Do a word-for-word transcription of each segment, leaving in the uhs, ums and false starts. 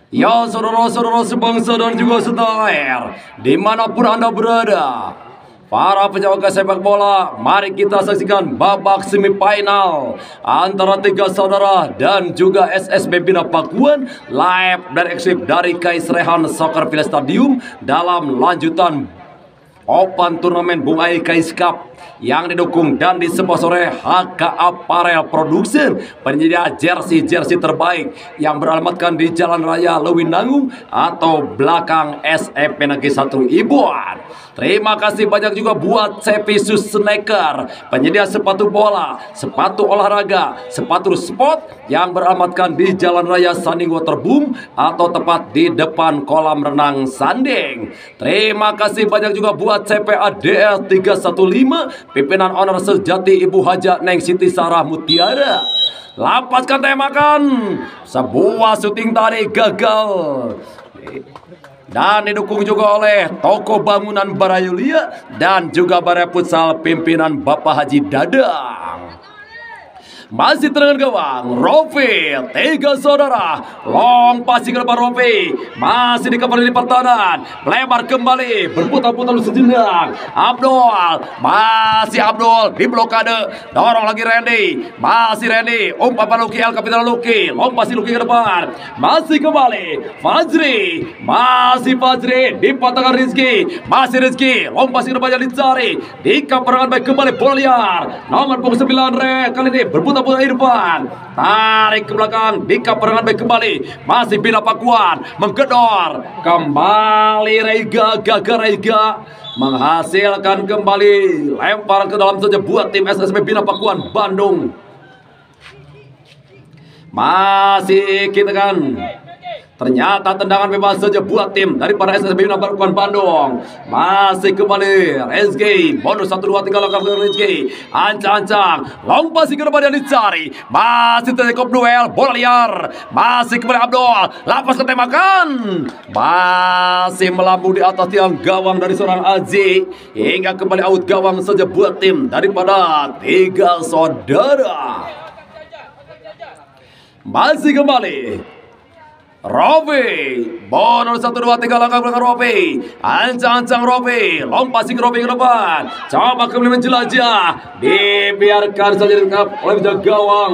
Ya saudara-saudara sebangsa dan juga setanah air, dimanapun Anda berada, para penyawaka sepak bola, mari kita saksikan babak semifinal antara tiga saudara dan juga S S B Bina Pakuan live dan eksklusif dari Kais Rehan Soccer Village Stadium dalam lanjutan Open Turnamen Bung Ai Kais Cup yang didukung dan disponsori H K Apparel Production, penyedia jersey-jersey terbaik yang beralamatkan di Jalan Raya Lewinangun atau belakang S M P Negeri satu Ibuan. Terima kasih banyak juga buat Cepisus Sneaker, penyedia sepatu bola, sepatu olahraga, sepatu sport yang beralamatkan di Jalan Raya Sanding Waterboom atau tepat di depan kolam renang Sanding. Terima kasih banyak juga buat C P A D R tiga satu lima, pimpinan owner sejati Ibu Haja Neng Siti Sarah Mutiara. Lapaskan tembakan, sebuah syuting tadi gagal. Dan didukung juga oleh toko bangunan Barayulia dan juga Baraya Futsal pimpinan Bapak Haji Dadang. Masih tendangan gawang Rofi, tiga saudara long passing ke depan Rofi, masih dikembali di pertahanan, lebar kembali berputar-putar sejenak. Abdul, masih Abdul di blokade, dorong lagi Randy, masih Randy, umpan Luki El Kapitan Luki, long passing Luki ke depan, masih kembali Fajri, masih Fajri di tangan Rizky, masih Rizky, long passing ke depannya dicari, di kaperangan baik kembali bola liar, nomor punggung sembilan Re kali ini berputar bola depan, tarik ke belakang, di kaperangan baik kembali, masih Bina Pakuan menggedor, kembali Reiga, gagal Reiga menghasilkan kembali lemparan ke dalam saja buat tim S S B Bina Pakuan Bandung. Masih kita kan, ternyata tendangan bebas saja buat tim daripada S S B Bina Pakuan Bandung. Masih kembali Rezeki, bonus satu dua tiga langkah ke Rezeki, ancang-ancang long passing ke depan yang dicari, masih terjadi duel bola liar, masih kembali Abdul, lapas ke tembakan, masih melambung di atas tiang gawang dari seorang Aziz, hingga kembali out gawang saja buat tim daripada tiga saudara. Masih kembali Rofi, bonus satu dua tiga langkah belakang Rofi, ancang-ancang Rofi, long passing Rofi ke depan, coba kembali menjelajah, dibiarkan saja ditangkap oleh penjaga gawang.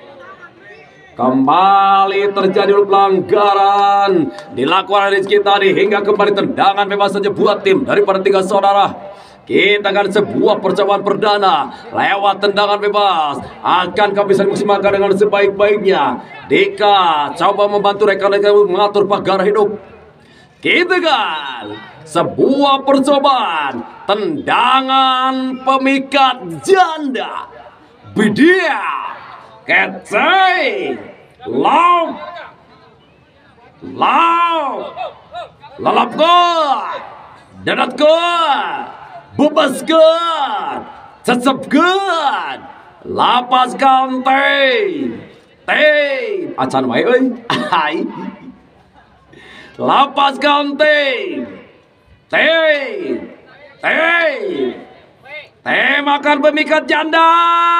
Kembali terjadi pelanggaran dilakukan Rizky tadi, hingga kembali tendangan bebas saja buat tim daripada tiga saudara. Kita akan sebuah percobaan perdana lewat tendangan bebas. Akankah bisa dimaksimalkan dengan sebaik-baiknya? Dika coba membantu rekan-rekan mengatur pagar hidup. Kita kan sebuah percobaan tendangan pemikat janda. Bidia Kecai Long Long Lalap gol Dadat gol, bebaskan, cecepkan, lapaskan teh, teh, acan wae euy, ai, lapaskan teh, teh, teh, teh makan pemikat janda.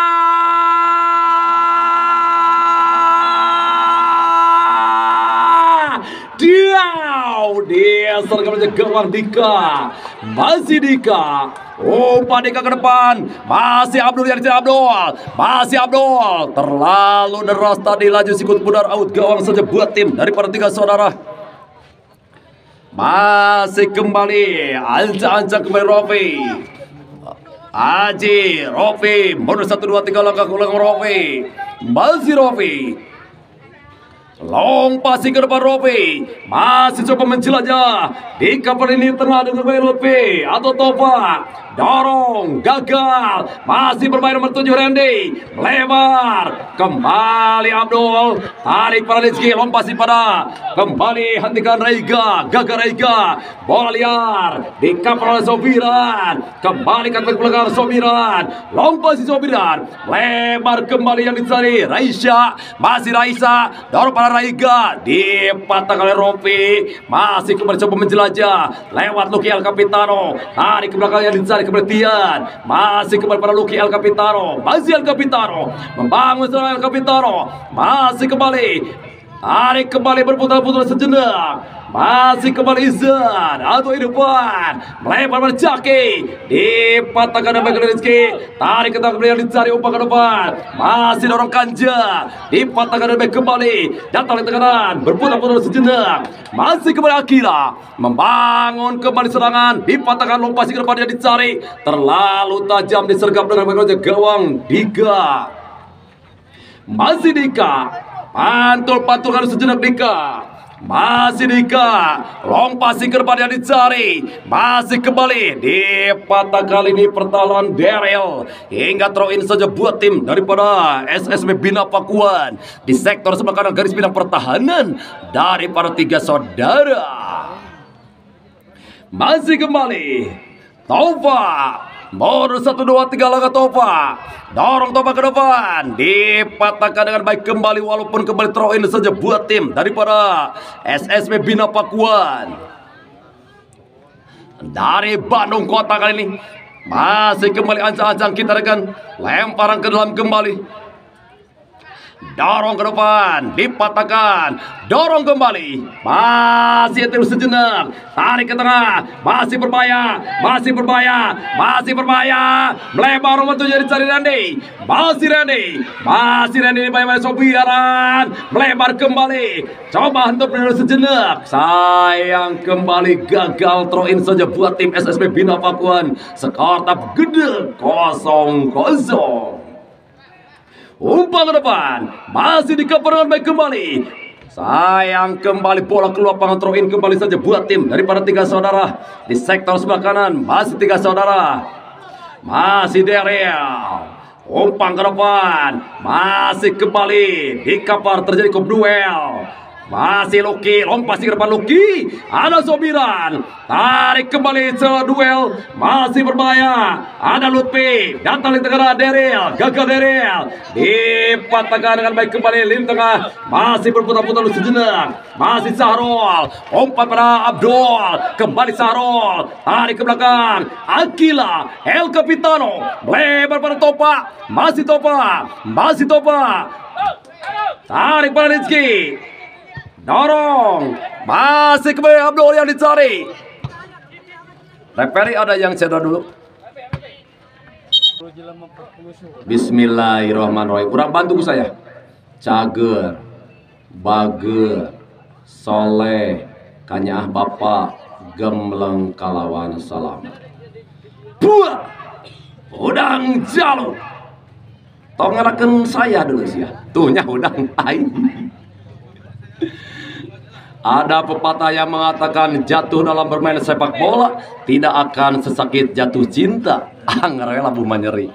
Diau, dia sergap gawang Dika, masih Dika, umpan Dika ke depan, masih Abdul yang dicari Abdul, masih Abdul, terlalu deras tadi laju sikut pudar out gawang saja buat tim daripada tiga saudara. Masih kembali, ancang-ancang kembali Rofi, Aji, Rofi, bonus satu dua tiga langkah ke belakang Rofi, masih Rofi. Long passing ke depan Rofi, masih coba menjelajah di kapal ini tengah dengan Lutfi atau Tofa, dorong gagal, masih bermain nomor tujuh Randy, lebar kembali Abdul, tarik pada Rizky, long passing pada kembali hentikan Reiga, gagal Reiga, bola liar di kapal oleh Sobiran, kembali ke belakang Sobiran, long passing Sobiran, lebar kembali yang dicari Raisya, masih Raisa, dorong pada Raiga, dipatahkan oleh Rofi, masih kembali coba menjelajah lewat Luki El Capitano, tarik ke belakang yang dicari keberhentian, masih kembali pada Luki El Capitano, masih El Capitano membangun serangan El Capitano, masih kembali Tarik kembali berputar-putar sejenak. Masih kembali Izan atau di depan. Melebar berjaki. Dipatahkan oleh Rizky. Tarik ke tengah kembali dicari umpan ke depan. Masih dorong Kanja. Dipatahkan oleh kembali. Datang di kanan. Berputar-putar sejenak. Masih kembali Akira. Membangun kembali serangan. Dipatahkan lompasi ke depan yang dicari. Terlalu tajam disergap dengan bagian gawang Dika. Masih Dika. Pantul-pantul harus sejenak Dika. Masih Dika. Lompasi ke depan yang dicari. Masih kembali. Dipatah kali ini pertahanan Daryl. Hingga throw in saja buat tim daripada S S B Bina Pakuan. Di sektor sebelah kanan garis bintang pertahanan daripada tiga saudara. Masih kembali Tova. Modus satu dua tiga langkah Tova. Dorong Tova ke depan. Dipatahkan dengan baik kembali. Walaupun kembali throw in saja buat tim daripada S S B Bina Pakuan. Dari Bandung Kota kali ini. Masih kembali ancang-ancang kita rekan. Lemparan ke dalam kembali. Dorong ke depan, dipatahkan, dorong kembali, masih terus sejenak, tarik ke tengah, masih berbahaya, masih berbahaya, masih berbahaya, melebar rumah tujuh dicari Randy, masih Randy, masih Randy dibayar Sobiaran, melebar kembali, coba hentuk dulu sejenak, sayang kembali gagal throw in saja buat tim S S B Bina Pakuan, skor tetap gede kosong kosong. Umpan ke depan. Masih di keperangan baik kembali. Sayang kembali bola keluar pangan throw in kembali saja buat tim daripada tiga saudara. Di sektor sebelah kanan. Masih tiga saudara. Masih Daryl. Umpan ke depan. Masih kembali. Di kapar terjadi kop duel. Masih Lucky, lompasi ke depan Lucky. Ada Sobiran. Tarik kembali setelah duel. Masih berbahaya. Ada Lutfi. Datang di tengah Daryl. Gagal Daryl. Dipatahkan dengan baik kembali lini tengah. Masih berputar-putar sejenak. Masih Sahrul. Umpan pada Abdul. Kembali Sahrul. Tarik ke belakang. Akila. El Capitano. Lebar pada Topa. Masih Topa. Masih Topa. Tarik pada Rizky. Dorong. Masih kembali Abdul yang dicari. Referee ada yang cedera dulu. Bismillahirrahmanirrahim. Kurang bantu saya. Cager, Bager, Soleh, Kanyah Bapak, Gemleng Kalawan Salam. Buah. Udang jalur. Tong ngeraken saya dulu sih ya. Tuhnya udang aing. Ada pepatah yang mengatakan jatuh dalam bermain sepak bola tidak akan sesakit jatuh cinta. Angrela buma nyeri.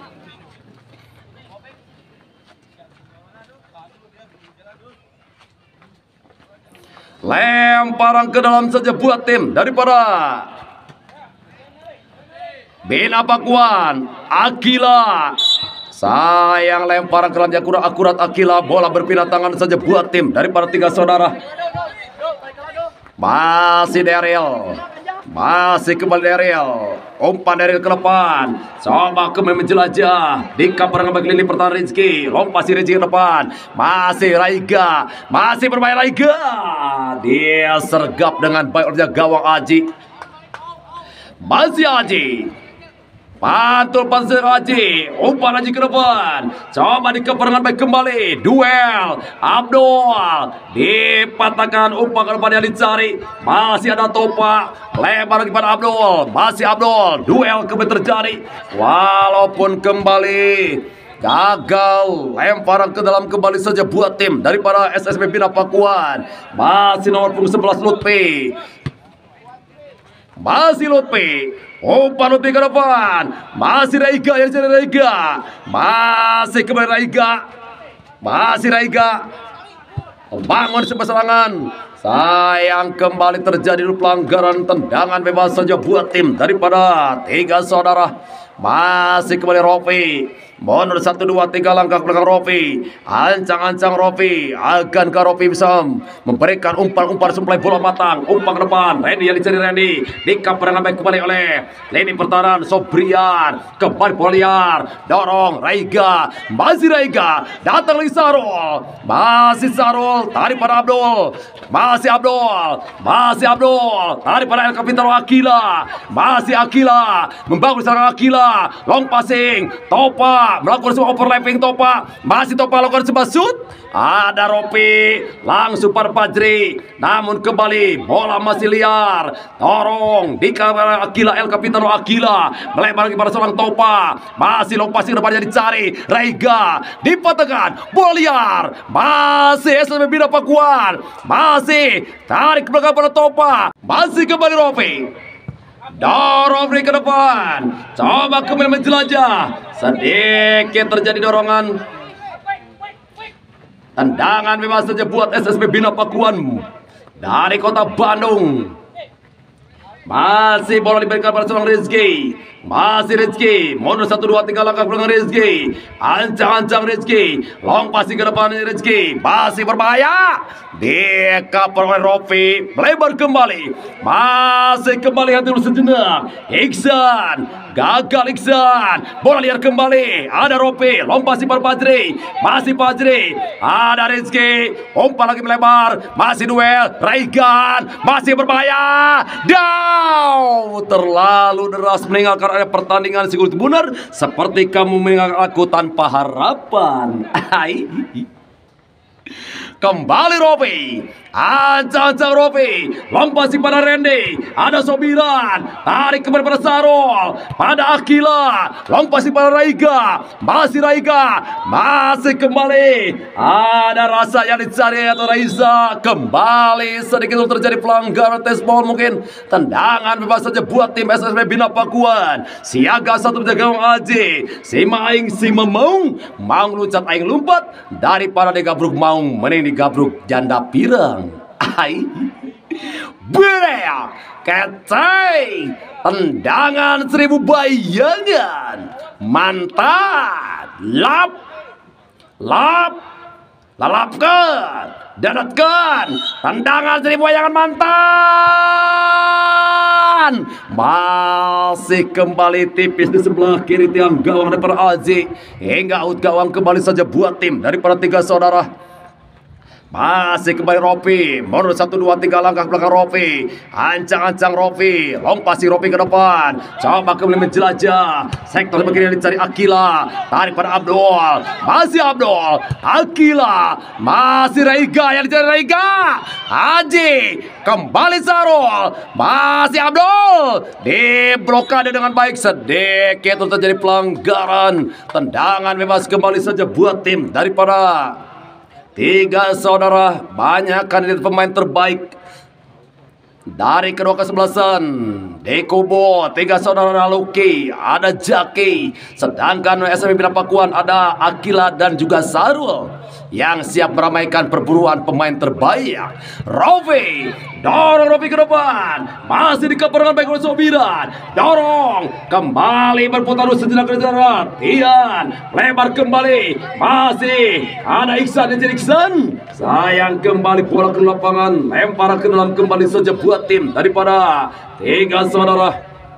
Lemparan ke dalam saja buat tim daripada Bina Pakuan. Akila. Sayang lemparan ke dalam akurat akurat Akila. Bola berpindah tangan saja buat tim daripada tiga saudara. Masih Daryl. Masih kembali Daryl. Umpan Daryl ke depan. Coba kembali menjelajah. Di kaparangan bagi lini pertahanan Rizky. Lompasi Rizky ke depan. Masih Raiga. Masih bermain Raiga. Dia sergap dengan baik oleh gawang Aji. Masih Aji. Pantul pasir Aji. Umpan Aji ke depan. Coba di keperangan baik kembali. Duel. Abdul. Dipatahkan umpan ke depan yang dicari. Masih ada Topa. Lebar lagi pada Abdul. Masih Abdul. Duel kembali terjadi. Walaupun kembali gagal. Lemparan ke dalam kembali saja buat tim daripada S S B Bina Pakuan. Masih nomor punggung sebelas Lutfi. Masih Lutfi. Umpan Lutfi ke depan. Masih Raiga yang cari Raiga. Masih kembali Raiga. Masih Raiga. Bangun sebuah serangan. Sayang kembali terjadi pelanggaran tendangan bebas saja buat tim daripada tiga saudara. Masih kembali Rofi. Mundur satu dua tiga langkah ke belakang Rofi. Ancang-ancang Rofi. Akankah Rofi bisa memberikan umpan-umpan suplai bola matang? Umpan ke depan. Randy yang dicari Randy. Dikaper dengan baik kembali oleh lini pertahanan Sobrian. Kembali bola liar. Dorong Raiga. Masih Raiga. Datang lagi Sarul. Masih Sarul. Tarik pada Abdul. Masih Abdul. Masih Abdul. Tarik pada El Capitano Akila. Masih Akila. Membangun serangan Akila. Long passing. Topa. Melakukan sebuah overlapping Topa. Masih Topa lakukan sebuah shoot. Ada Ropi. Langsung pada Fajri. Namun kembali bola masih liar. Dorong di kamera Akila. El Capitano Akila. Melebar lagi pada seorang Topa. Masih long passing depannya dicari. Raiga. Dipatahkan. Bola liar. Masih S M B Bina Pakuan. Masih tarik ke belakang pada Topa. Masih kembali Ropi. Dorong ke depan. Coba kembali menjelajah. Sedikit terjadi dorongan. Tendangan bebas saja buat S S B Bina Pakuan dari kota Bandung. Masih bola diberikan pada seorang Rizky. Masih Rizky. Mundur satu dua tiga langkah belakang Rizky. Ancang-ancang Rizky. Long passing ke depan Rizky. Masih berbahaya. Dikaper oleh Rofi. Melebar kembali. Masih kembali hati dulu sejenak. Iksan. Gagal Iksan. Bola liar kembali. Ada Rofi. Long passing pada Fajri. Masih Fajri. Ada Rizky. Umpan lagi melebar. Masih duel. Raigan. Masih berbahaya. Down. Terlalu deras meninggalkan area pertandingan Sigurd Bunar. Seperti kamu meninggalkan aku tanpa harapan. Kembali Rofi. Ancang-ancang Rofi. Long passing pada Randy. Ada Sobiran. Tarik kembali pada Sarul. Pada Akila. Long passing pada Raiga. Masih Raiga. Masih kembali. Ada rasa yang dicari atau Raiza. Kembali sedikit terjadi pelanggaran tes ball mungkin. Tendangan bebas saja buat tim S S B Bina Pakuan. Siaga satu menjaga gawang Aji. Si Maing si Memong. Maung loncat aing lompat. Daripada digabruk Maung. Mending digabruk janda pirang. Ai. Bereak. Kecai. Tendangan seribu bayangan. Mantap. Lap. Lap. Lalapkan. Dadatkan. Tendangan seribu bayangan mantan. Masih kembali tipis di sebelah kiri tiang gawang daripada Aji. Hingga out gawang kembali saja buat tim daripada tiga saudara. Masih kembali Rofi. Mundur satu dua tiga langkah belakang Rofi. Ancang-ancang Rofi. Long passing Rofi ke depan. Coba kembali menjelajah. Sektor sebelah kiri yang dicari Akila. Tarik pada Abdul. Masih Abdul. Akila. Masih Raiga yang dicari Raiga. Haji. Kembali Sarul. Masih Abdul. Diblokade dengan baik. Sedikit terjadi pelanggaran. Tendangan bebas kembali saja buat tim daripada tiga saudara. Banyak kandidat pemain terbaik dari kedua kesebelasan. Di kubu tiga saudara Luki, ada Jaki. Sedangkan S M B Bina Pakuan ada Akila dan juga Sarul yang siap meramaikan perburuan pemain terbaik. Rofi. Dorong Rofi ke depan. Masih dikaper dengan baik oleh Sobiran. Dorong. Kembali berputar sejenak ke darat. Tian. Lebar kembali. Masih ada Iksan dan Iksan. Sayang kembali bola ke lapangan. Lempar ke dalam kembali saja buat tim daripada tiga saudara.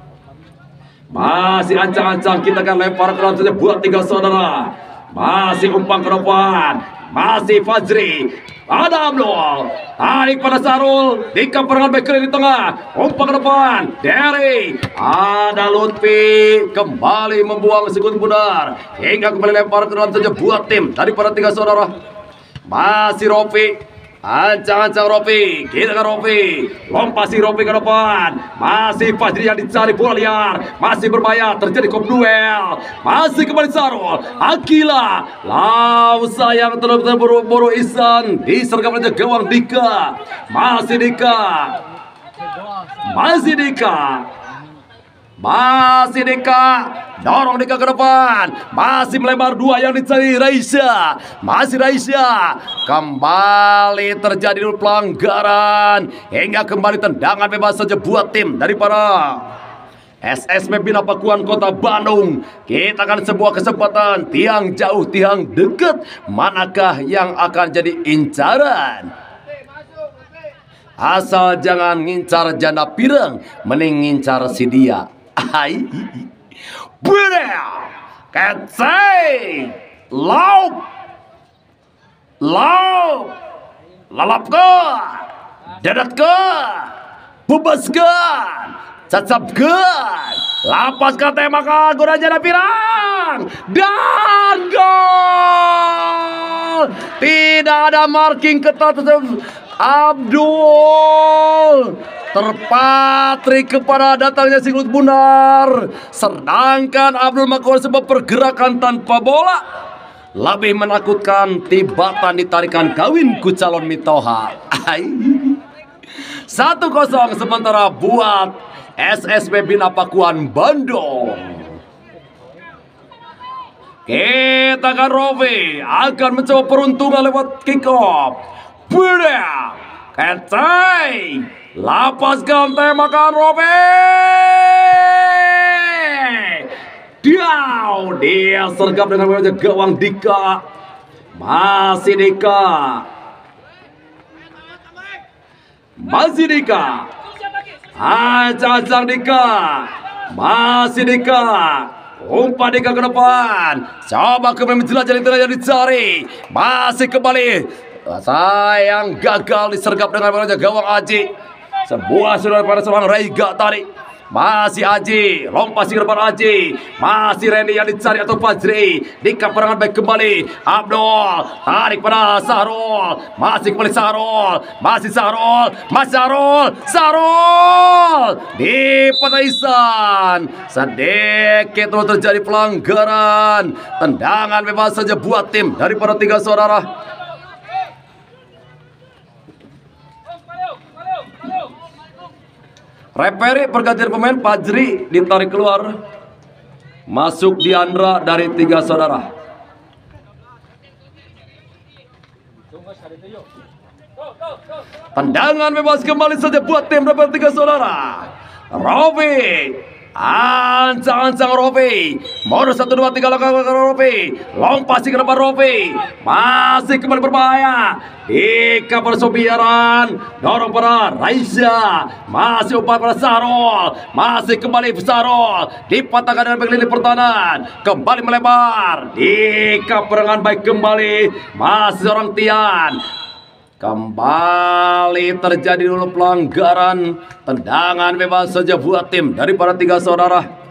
Masih ancang-ancang kita akan lempar ke dalam saja buat tiga saudara. Masih umpan ke depan. Masih Fajri. Ada Abdul. Tarik pada Sarul. Dikaper dengan back kiri di tengah. Umpan ke depan. Derry. Ada Lutfi. Kembali membuang Sigurd Bunar. Hingga kembali lempar ke dalam saja buat tim daripada tiga saudara. Masih Rofi. Ancang-ancang Rofi. Kita ke Rofi. Long passing Rofi ke depan. Masih Fajri yang dicari bola liar. Masih berbahaya. Terjadi kop duel. Masih kembali Sarul. Akila. Lau sayang terus terburu-buru Isan. Disergap oleh gawang Dika. Masih Dika. Masih Dika. Masih Dika. Dorong Dika ke depan. Masih melebar dua yang dicari Raisya. Masih Raisya. Kembali terjadi pelanggaran. Hingga kembali tendangan bebas saja buat tim daripada S S B Bina Pakuan Kota Bandung. Kita akan sebuah kesempatan tiang jauh tiang dekat, manakah yang akan jadi incaran? Asal jangan ngincar janda pirang, mending ngincar si dia. Ai, berea, kecai, lauk, lauk, lalapkan, dadatkan, bebaskan, cacapkan, lapaskan tembakan guna janda pirang, dan gol. Tidak ada marking ketat. Abdul terpatri kepada datangnya Singlut Bunar, sedangkan Abdul melakukan sebuah pergerakan tanpa bola. Lebih menakutkan tibatan ditarikan kawin ku calon mitoha. Satu kosong sementara buat S S B Bina Pakuan Bandung. Kita akan Rovi akan mencoba peruntungan lewat kick off. Berea, kecai, lapaskan tembakan Robe. Diau, dia sergap dengan wajah gawang Dika. Masih Dika. Masih Dika. Acang Dika. Masih Dika. Umpan Dika ke depan. Coba kembali menjelajah yang dicari. Masih kembali. Sayang gagal disergap dengan wajah gawang Aji. Sebuah sudah pada seorang Reiga tadi. Masih Aji, lompat ke depan Aji. Masih Randy yang dicari atau Fajri. Dika perangan baik kembali. Abdul tarik pada Sahrul. Masih kembali Sahrul. Masih Sahrul. Masih Sahrul. Sahrul di Pataisan. Sedikit terus terjadi pelanggaran. Tendangan bebas saja buat tim daripada tiga saudara. Reperi pergantian pemain, Fajri ditarik keluar. Masuk Diandra dari tiga saudara. Tendangan bebas kembali saja buat tim dari tiga saudara. Robi, ancang-ancang Robi. Modus satu dua tiga langkah Robi. Lompat ke depan Robi. Masih kembali berbahaya. Dika persobiaran, dorong pada Raisa, masih umpan pada Sarol, masih kembali Sarol, dipatahkan dengan back pertahanan, kembali melebar, Dika perangan baik kembali, masih seorang Tian, kembali terjadi dulu pelanggaran, tendangan bebas saja buat tim daripada tiga saudara.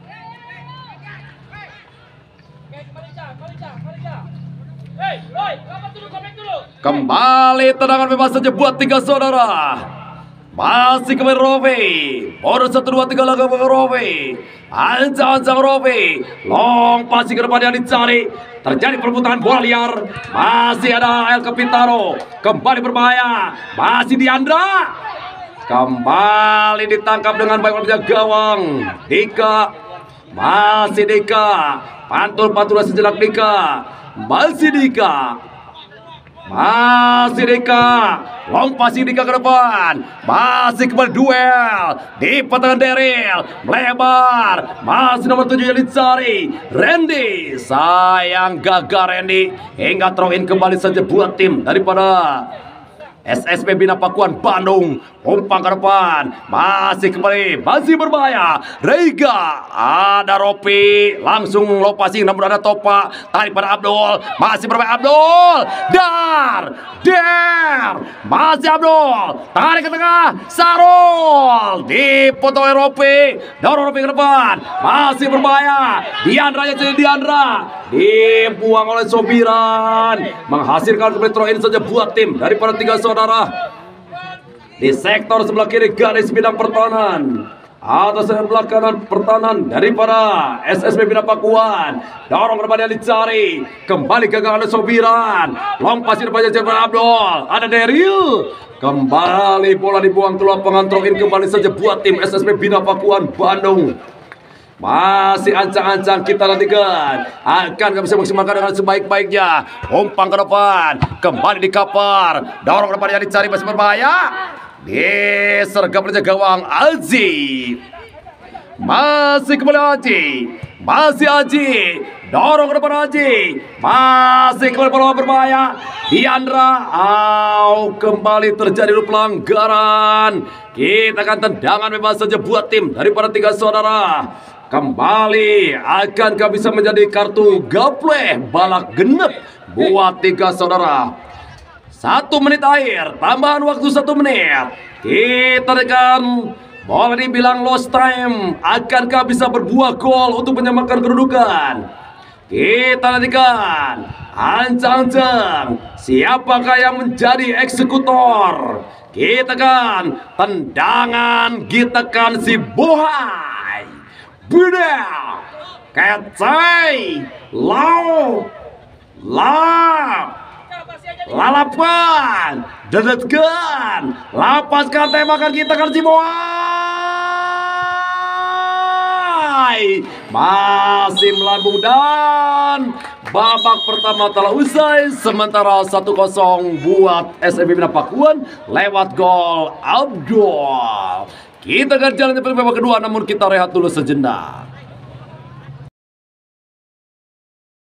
Kembali tendangan bebas saja buat tiga saudara. Masih kembali Robi. Baru satu dua tiga langkah ke Robi. Ancang-ancang Robi. Lompat ke depan yang dicari. Terjadi perebutan bola liar. Masih ada El Capitano. Kembali berbahaya. Masih Diandra. Kembali ditangkap dengan baik oleh gawang Dika. Masih Dika. Pantul-pantul sejenak Dika. Masih Dika. Masih Dika, lompat si Dika ke depan, masih kembali duel, di pertahanan Daryl, melebar, masih nomor tujuh yang dicari, Randy, sayang gagal Randy, hingga throw in kembali saja buat tim daripada S S B Bina Pakuan Bandung. Umpan ke depan, masih kembali, masih berbahaya. Reiga, ada Ropi, langsung lopasi, namun ada Topa, tarik pada Abdul, masih berbahaya Abdul, Dar, Der, masih Abdul, tarik ke tengah, Sarul, dipotong oleh Ropi, dorong Ropi ke depan, masih berbahaya. Diandra yang jadi Diandra, dibuang oleh Sobiran, menghasilkan kembali throw in saja buat tim daripada tiga saudara. Di sektor sebelah kiri garis bidang pertahanan, atas sebelah kanan pertahanan daripada S S B Bina Pakuan, dorong kepada yang dicari, kembali gagal oleh Sobiran, lompat di depannya Jebra Abdul, ada Daryl, kembali bola dibuang keluar pengantrong in kembali saja buat tim S S B Bina Pakuan Bandung. Masih ancang-ancang kita nantikan, akan bisa maksimalkan dengan sebaik-baiknya. Umpan ke depan, kembali di kapar, dorong ke depan yang dicari masih berbahaya. Disergap oleh gawang Alzi. Masih kembali Aji. Masih Aji. Dorong ke depan Aji. Masih kembali bola berbahaya. Diandra. Au, kembali terjadi pelanggaran. Kita akan tendangan bebas saja buat tim daripada tiga saudara. Kembali akankah bisa menjadi kartu gaple balak genep buat tiga saudara. Satu menit akhir, tambahan waktu satu menit. Kita tekan. Bola dibilang lost time. Akankah bisa berbuah gol untuk menyamakan kedudukan? Kita nantikan. Ancang-ancang. Siapakah yang menjadi eksekutor? Kita kan tendangan. Kita kan si Bohai. Beda. Kecai. Lau. Lap. Lalapan. Dedetkan. Lapaskan tembakan kita kan si Bohai. Masih melambung dan babak pertama telah usai. Sementara satu kosong buat S M P Bina Pakuan lewat gol Abdul. Kita akan jalan ke babak kedua, namun kita rehat dulu sejenak.